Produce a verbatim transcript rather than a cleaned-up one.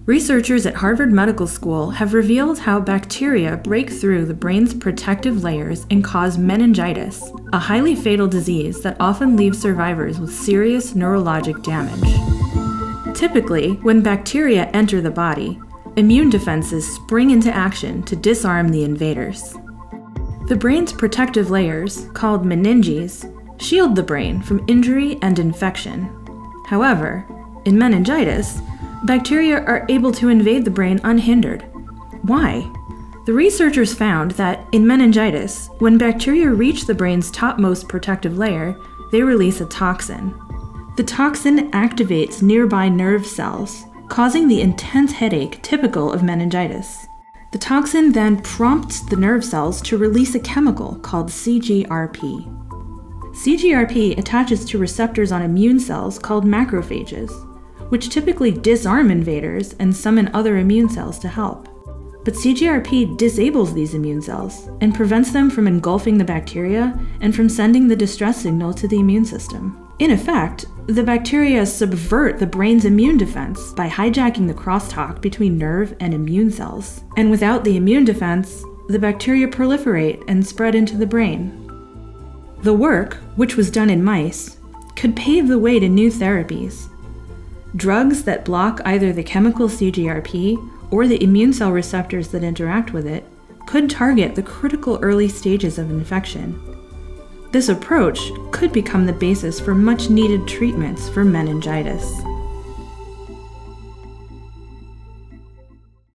Researchers at Harvard Medical School have revealed how bacteria break through the brain's protective layers and cause meningitis, a highly fatal disease that often leaves survivors with serious neurologic damage. Typically, when bacteria enter the body, immune defenses spring into action to disarm the invaders. The brain's protective layers, called meninges, shield the brain from injury and infection. However, in meningitis, bacteria are able to invade the brain unhindered. Why? The researchers found that in meningitis, when bacteria reach the brain's topmost protective layer, they release a toxin. The toxin activates nearby nerve cells, causing the intense headache typical of meningitis. The toxin then prompts the nerve cells to release a chemical called C G R P. C G R P attaches to receptors on immune cells called macrophages, which typically disarm invaders and summon other immune cells to help. But C G R P disables these immune cells and prevents them from engulfing the bacteria and from sending the distress signal to the immune system. In effect, the bacteria subvert the brain's immune defense by hijacking the crosstalk between nerve and immune cells. And without the immune defense, the bacteria proliferate and spread into the brain. The work, which was done in mice, could pave the way to new therapies. Drugs that block either the chemical C G R P or the immune cell receptors that interact with it could target the critical early stages of infection. This approach could become the basis for much-needed treatments for meningitis.